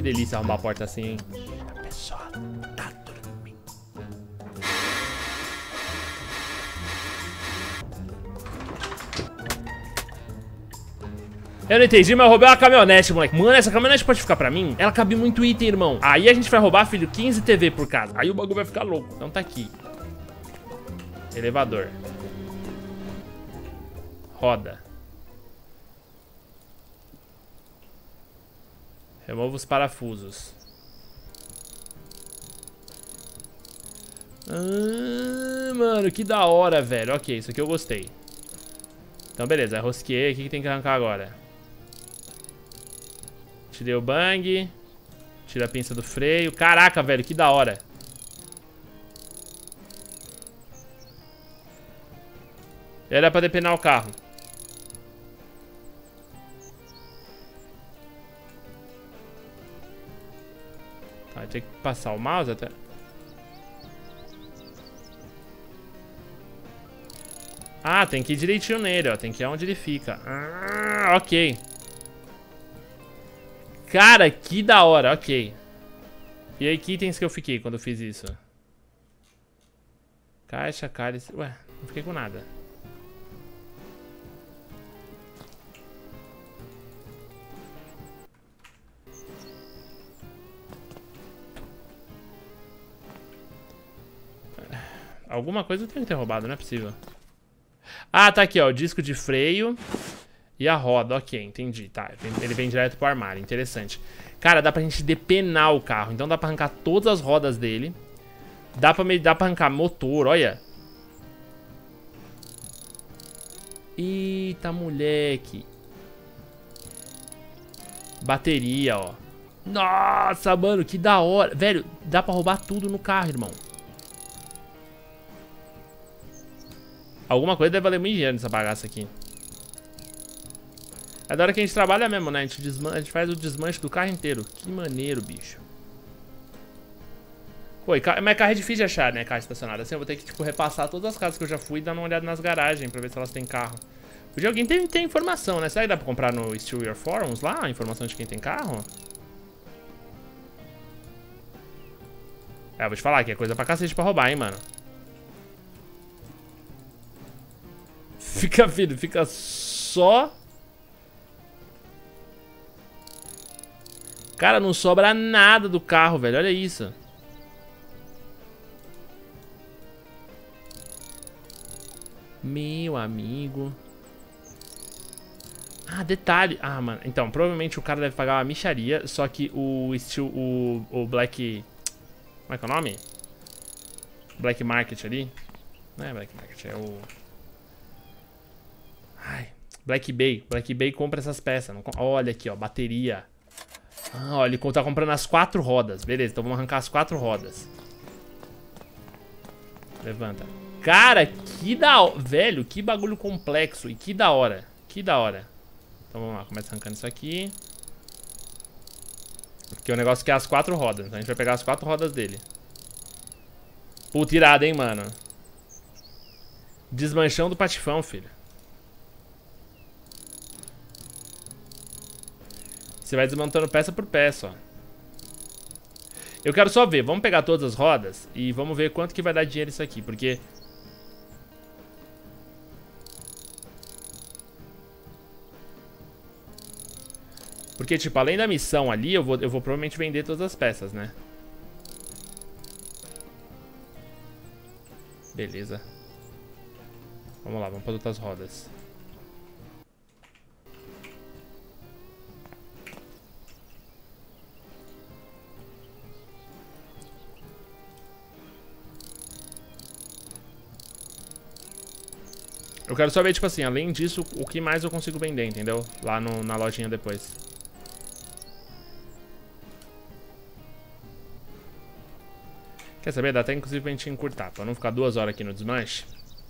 Que delícia arrombar a porta assim, hein? A pessoa tá dormindo. Eu não entendi, mas eu roubei uma caminhonete, moleque. Mano, essa caminhonete pode ficar pra mim? Ela cabe muito item, irmão. Aí a gente vai roubar, filho, 15 TV por casa. Aí o bagulho vai ficar louco. Então tá aqui. Elevador. Roda. Remova os parafusos. Ah, mano, que da hora, velho. Ok, isso aqui eu gostei. Então, beleza. Rosqueei. O que tem que arrancar agora? Tirei o bang. Tira a pinça do freio. Caraca, velho, que da hora. Era pra depenar o carro. Vai ter que passar o mouse até... Ah, tem que ir direitinho nele, ó. Tem que ir onde ele fica. Ah, ok. Cara, que da hora, ok. E aí, que itens que eu fiquei quando eu fiz isso? Caixa, cálice... Ué, não fiquei com nada. Alguma coisa eu tenho que ter roubado, não é possível. Ah, tá aqui, ó, o disco de freio e a roda, ok, entendi, tá, ele vem direto pro armário, interessante. Cara, dá pra gente depenar o carro, então dá pra arrancar todas as rodas dele. Dá pra arrancar motor, olha. Eita, moleque. Bateria, ó. Nossa, mano, que da hora. Velho, dá pra roubar tudo no carro, irmão. Alguma coisa deve valer muito dinheiro nessa bagaça aqui. É da hora que a gente trabalha mesmo, né? A gente faz o desmanche do carro inteiro. Que maneiro, bicho. Pô, mas carro é difícil de achar, né? Carro estacionado. Assim, eu vou ter que, tipo, repassar todas as casas que eu já fui e dar uma olhada nas garagens pra ver se elas têm carro. Podia alguém ter informação, né? Será que dá pra comprar no Steal Your Forums lá? A informação de quem tem carro? É, eu vou te falar que é coisa pra cacete pra roubar, hein, mano. Fica, filho, fica só... Cara, não sobra nada do carro, velho. Olha isso. Meu amigo. Ah, detalhe. Ah, mano. Então, provavelmente o cara deve pagar uma mixaria. Só que o Black... Como é que é o nome? Black Market ali. Não é Black Market, é o... Ai, Black Bay. Black Bay compra essas peças. Olha aqui, ó, bateria. Ah, ó, ele tá comprando as 4 rodas. Beleza, então vamos arrancar as 4 rodas. Levanta. Cara, que da hora. Velho, que bagulho complexo. E que da hora. Que da hora. Então vamos lá, começa arrancando isso aqui. Porque o negócio aqui é as 4 rodas. Então a gente vai pegar as 4 rodas dele. Puta, irado, hein, mano. Desmanchão do patifão, filho. Você vai desmontando peça por peça, ó. Eu quero só ver, vamos pegar todas as rodas e vamos ver quanto que vai dar dinheiro isso aqui, porque... Porque, tipo, além da missão ali, eu vou provavelmente vender todas as peças, né? Beleza. Vamos lá, vamos para outras rodas. Eu quero só ver, tipo assim, além disso, o que mais eu consigo vender, entendeu? Lá na lojinha depois. Quer saber? Dá até inclusive pra gente encurtar, pra não ficar 2 horas aqui no desmanche.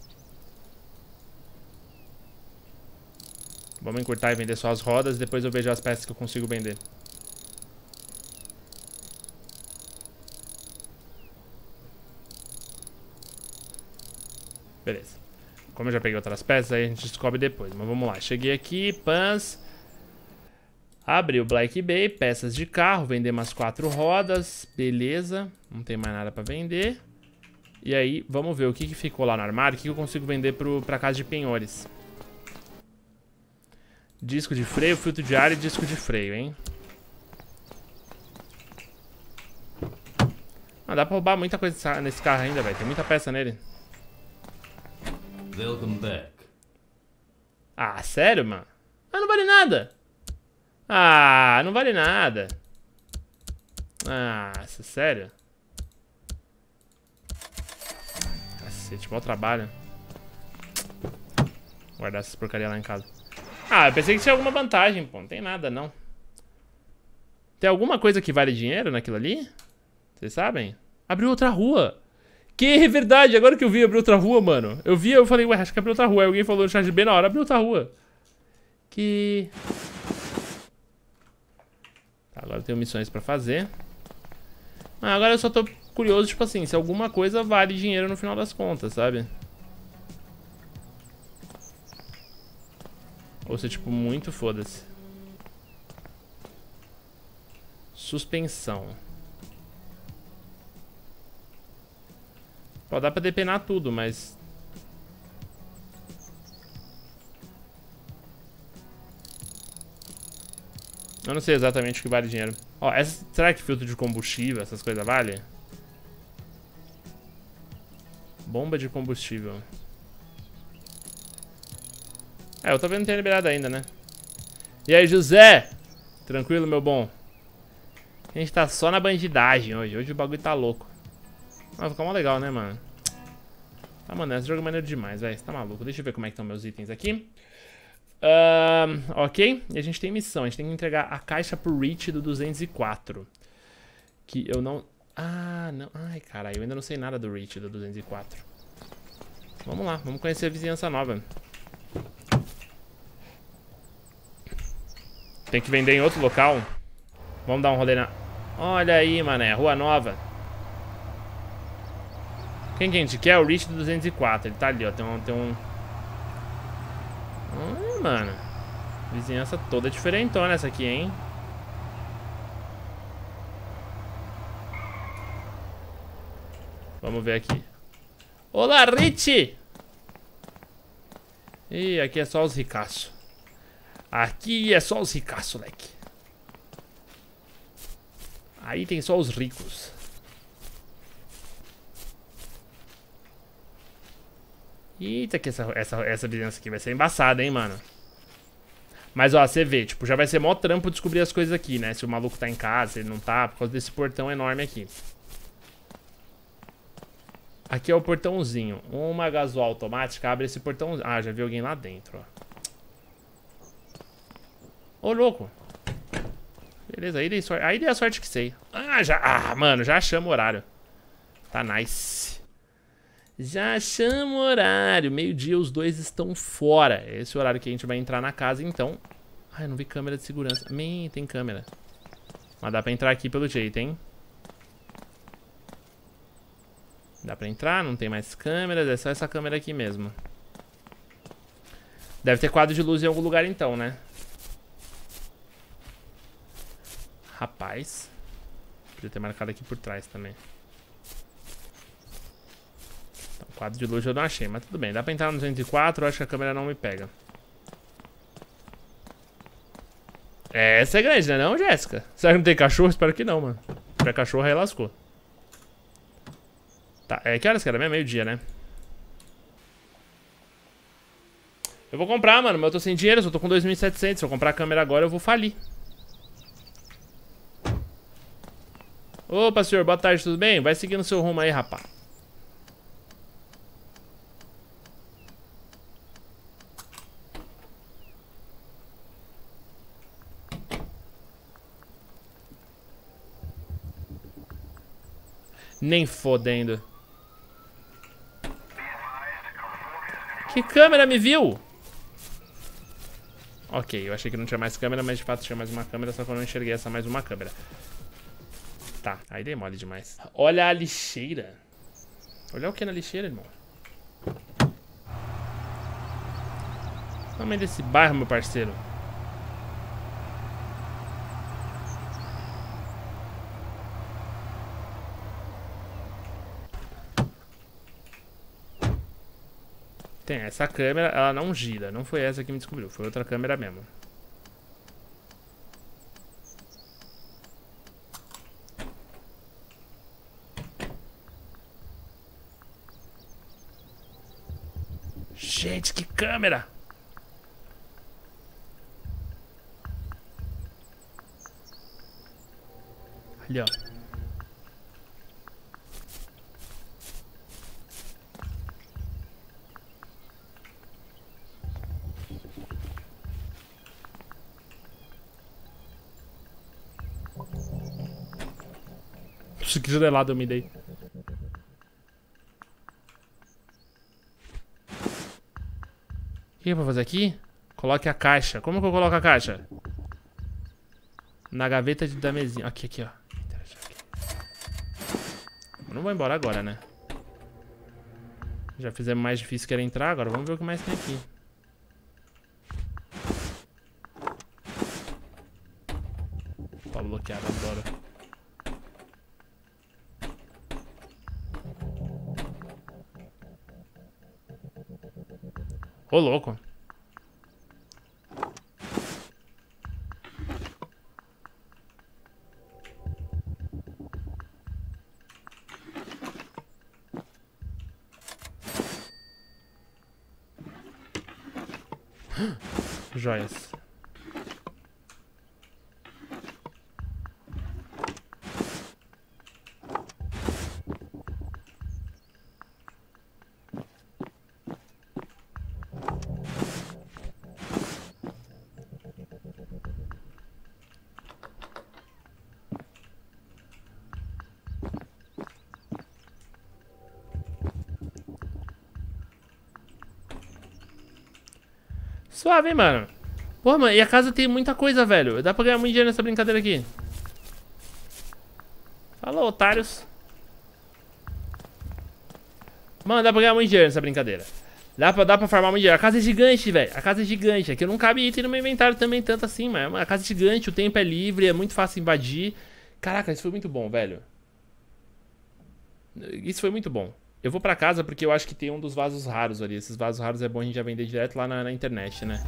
Vamos encurtar e vender só as rodas, depois eu vejo as peças que eu consigo vender. Beleza. Como eu já peguei outras peças, aí a gente descobre depois. Mas vamos lá. Cheguei aqui, pans. Abrir o Black Bay, peças de carro, vender umas 4 rodas, beleza, não tem mais nada pra vender. E aí, vamos ver o que ficou lá no armário, o que eu consigo vender pra casa de penhores. Disco de freio, filtro de ar e disco de freio, hein. Ah, dá pra roubar muita coisa nesse carro ainda, velho, tem muita peça nele. Welcome back. Ah, sério, mano? Ah, não vale nada. Ah, não vale nada. Ah, sério? Cacete, mau trabalho. Vou guardar essas porcarias lá em casa. Ah, eu pensei que tinha alguma vantagem, pô. Não tem nada, não. Tem alguma coisa que vale dinheiro naquilo ali? Vocês sabem? Abriu outra rua. Que verdade, agora que eu vi abrir outra rua, mano. Eu falei, ué, acho que abriu outra rua. Aí alguém falou no chat bem na hora, abriu outra rua. Que... Tá, agora eu tenho missões pra fazer. Ah, agora eu só tô curioso, tipo assim, se alguma coisa vale dinheiro no final das contas, sabe? Ou se, tipo, muito foda-se. Suspensão. Pô, dá pra depenar tudo, mas... Eu não sei exatamente o que vale dinheiro. Ó, será que filtro de combustível, essas coisas vale? Bomba de combustível. É, eu tô vendo que não tem liberado ainda, né? E aí, José? Tranquilo, meu bom? A gente tá só na bandidagem hoje. Hoje o bagulho tá louco. Ah, ficou mó legal, né, mano? Tá, mano, esse jogo é maneiro demais, velho. Você tá maluco? Deixa eu ver como é que estão meus itens aqui. Ok. E a gente tem missão. A gente tem que entregar a caixa pro Rich do 204. Que eu não... Ah, não. Ai, caralho. Eu ainda não sei nada do Rich do 204. Vamos lá. Vamos conhecer a vizinhança nova. Tem que vender em outro local. Vamos dar um rolê na... Olha aí, mané. Rua Nova. Quem que a gente quer? O Rich do 204. Ele tá ali, ó. Tem um... mano. Vizinhança toda diferentona essa aqui, hein? Vamos ver aqui. Olá, Rich! Ih, aqui é só os ricaços. Aqui é só os ricaços, leque. Aí tem só os ricos. Eita, que essa vizinhança aqui vai ser embaçada, hein, mano. Mas, ó, você vê, tipo, já vai ser mó trampo descobrir as coisas aqui, né? Se o maluco tá em casa, se ele não tá, por causa desse portão enorme aqui. Aqui é o portãozinho. Uma gasoil automática abre esse portãozinho. Ah, já vi alguém lá dentro, ó. Ô, louco. Beleza, aí dei sorte. Aí dei a sorte que sei. Ah, já... Ah, mano, já achamos o horário. Tá nice. Já achamos o horário. Meio-dia os dois estão fora. Esse é o horário que a gente vai entrar na casa, então. Ai, não vi câmera de segurança. Tem câmera. Mas dá pra entrar aqui pelo jeito, hein? Dá pra entrar, não tem mais câmeras. É só essa câmera aqui mesmo. Deve ter quadro de luz em algum lugar então, né? Rapaz. Podia ter marcado aqui por trás também. Então, quadro de luz eu não achei, mas tudo bem. Dá pra entrar no 204, eu acho que a câmera não me pega. Essa é grande, né não, Jéssica? Será que não tem cachorro? Espero que não, mano. Se tiver cachorro, aí lascou. Tá, que horas que era mesmo? Meio-dia, né? Eu vou comprar, mano, mas eu tô sem dinheiro, eu só tô com 2.700. Se eu comprar a câmera agora, eu vou falir. Opa, senhor, boa tarde, tudo bem? Vai seguindo o seu rumo aí, rapá. Nem fodendo. Que câmera me viu? Ok, eu achei que não tinha mais câmera, mas de fato tinha mais uma câmera, só que eu não enxerguei essa mais uma câmera. Tá, aí dei mole demais. Olha a lixeira. Olha o que na lixeira, irmão. O tamanho desse bairro, meu parceiro. Tem essa câmera, ela não gira. Não foi essa que me descobriu, foi outra câmera mesmo. Gente, que câmera! Ali, ó. Puxa, que gelado eu me dei. O que eu vou fazer aqui? Coloque a caixa. Como que eu coloco a caixa? Na gaveta da mesinha. Aqui, aqui, ó. Eu não vou embora agora, né? Já fizemos mais difícil que era entrar. Agora vamos ver o que mais tem aqui. Tá bloqueado, adoro. Ô, louco. Joias. Suave, hein, mano. Pô, mano, e a casa tem muita coisa, velho. Dá pra ganhar muito dinheiro nessa brincadeira aqui. Falou, otários. Mano, dá pra ganhar muito dinheiro nessa brincadeira. Dá pra farmar muito dinheiro. A casa é gigante, velho. A casa é gigante. Aqui não cabe item no meu inventário também tanto assim, mas a casa é gigante, o tempo é livre, é muito fácil invadir. Caraca, isso foi muito bom, velho. Isso foi muito bom. Eu vou pra casa porque eu acho que tem um dos vasos raros ali. Esses vasos raros é bom a gente já vender direto lá na internet, né?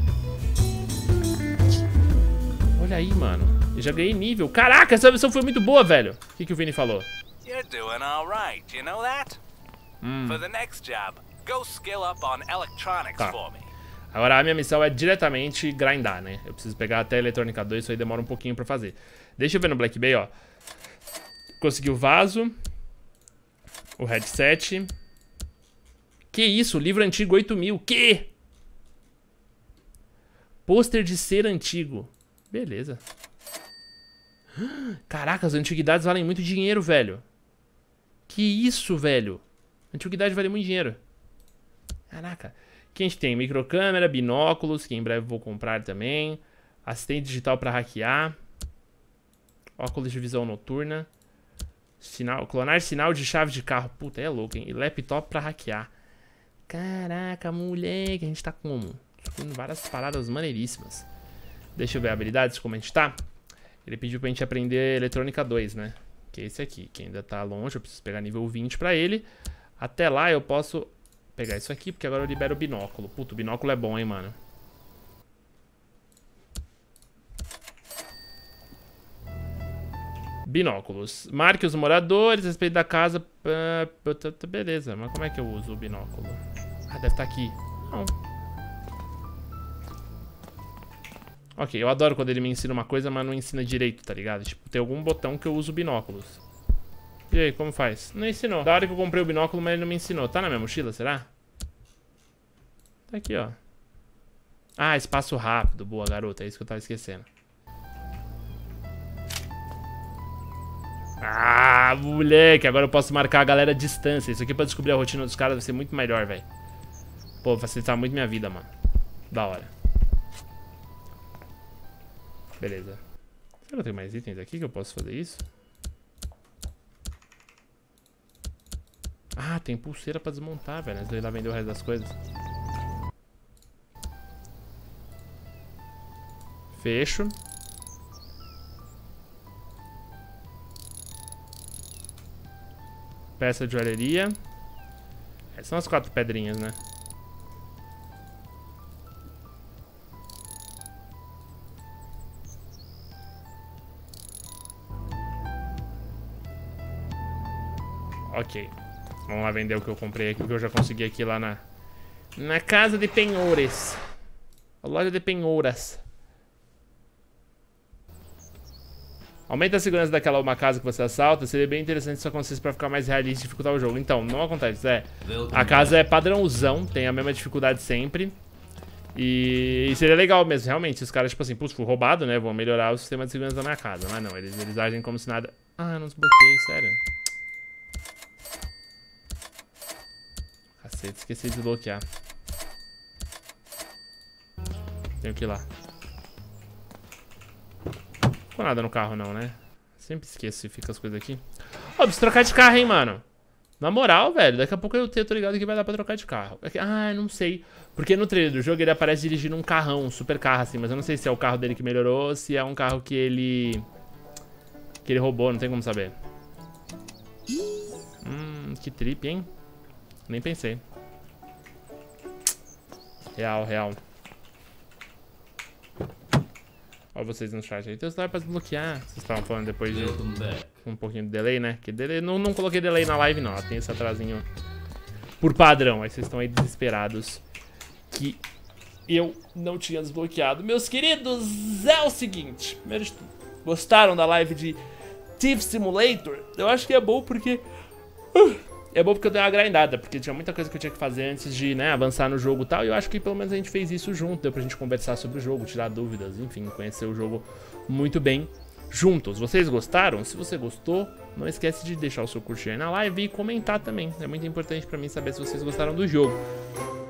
Olha aí, mano. Eu já ganhei nível. Caraca, essa versão foi muito boa, velho. O que o Vini falou? You're doing all right, you know that? For the next job, go skill up on electronics for me. Agora a minha missão é diretamente grindar, né? Eu preciso pegar até a eletrônica 2, isso aí demora um pouquinho pra fazer. Deixa eu ver no Black Bay, ó. Consegui o vaso. O headset. Que isso? Livro antigo 8.000. Que? Pôster de ser antigo. Beleza. Caraca, as antiguidades valem muito dinheiro, velho. Que isso, velho? Antiguidade vale muito dinheiro. Caraca. Aqui a gente tem microcâmera, binóculos, que em breve vou comprar também. Assistente digital pra hackear. Óculos de visão noturna. Clonar sinal de chave de carro. Puta, é louco, hein? E laptop pra hackear. Caraca, moleque. A gente tá como? Descobrindo várias paradas maneiríssimas. Deixa eu ver habilidades, como a gente tá. Ele pediu pra gente aprender eletrônica 2, né? Que é esse aqui, que ainda tá longe. Eu preciso pegar nível 20 pra ele. Até lá eu posso pegar isso aqui, porque agora eu libero o binóculo. Puta, o binóculo é bom, hein, mano. Binóculos. Marque os moradores, respeito da casa. Beleza, mas como é que eu uso o binóculo? Ah, deve estar aqui. Não. Ok, eu adoro quando ele me ensina uma coisa, mas não ensina direito, tá ligado? Tipo, tem algum botão que eu uso binóculos. E aí, como faz? Não ensinou. Da hora que eu comprei o binóculo, mas ele não me ensinou. Tá na minha mochila, será? Tá aqui, ó. Ah, espaço rápido. Boa, garota. É isso que eu tava esquecendo. Ah, moleque. Agora eu posso marcar a galera à distância. Isso aqui pra descobrir a rotina dos caras vai ser muito melhor, velho. Pô, facilitar muito minha vida, mano. Da hora. Beleza. Será que eu tenho mais itens aqui que eu posso fazer isso? Ah, tem pulseira pra desmontar, velho. Antes de eu ir lá vender o resto das coisas. Fecho. Peça de joalheria. Essas são as 4 pedrinhas, né? Ok. Vamos lá vender o que eu comprei aqui, o que eu já consegui aqui lá na casa de penhores. A loja de penhoras. Aumenta a segurança daquela uma casa que você assalta. Seria bem interessante se isso acontecesse pra ficar mais realista e dificultar o jogo. Então, não acontece, a casa é padrãozão, tem a mesma dificuldade sempre. E seria legal mesmo, realmente. Se os caras, tipo assim, putz, fui roubado, né? Vão melhorar o sistema de segurança da minha casa. Mas não, eles agem como se nada... Ah, eu não desbloqueei, sério. Cacete, esqueci de desbloquear. Tenho que ir lá. Não ficou nada no carro não, né? Sempre esqueço se fica as coisas aqui. Ó, preciso trocar de carro, hein, mano. Na moral, velho, daqui a pouco eu tô ligado que vai dar pra trocar de carro. Ah, não sei. Porque no trailer do jogo ele aparece dirigindo um carrão, um super carro assim. Mas eu não sei se é o carro dele que melhorou ou se é um carro que ele roubou, não tem como saber. Que trip, hein? Nem pensei. Real, real. Ó vocês no chat aí. Então você vai pra desbloquear. Vocês estavam falando depois de um pouquinho de delay, né? Que delay, não coloquei delay na live não. Tem esse atrasinho por padrão. Aí vocês estão aí desesperados que eu não tinha desbloqueado. Meus queridos, é o seguinte. Primeiro de tudo, gostaram da live de Thief Simulator? Eu acho que é bom porque... É bom porque eu dei uma grindada, porque tinha muita coisa que eu tinha que fazer antes de, né, avançar no jogo e tal. E eu acho que pelo menos a gente fez isso junto. Deu pra gente conversar sobre o jogo, tirar dúvidas, enfim, conhecer o jogo muito bem juntos. Vocês gostaram? Se você gostou, não esquece de deixar o seu curtir aí na live e comentar também. É muito importante pra mim saber se vocês gostaram do jogo.